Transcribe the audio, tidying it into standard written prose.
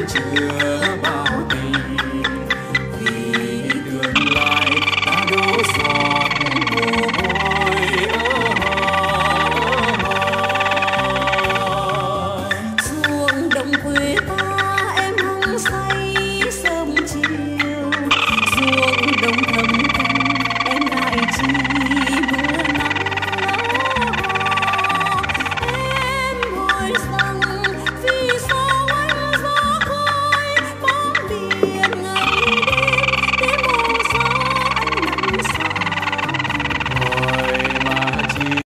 chứa bao tình, vì tương lai ta đổ giọt mồ hôi. Ruộng đồng quê ta em hăng say sớm chiều, ruộng đồng thầm thầm em lại chi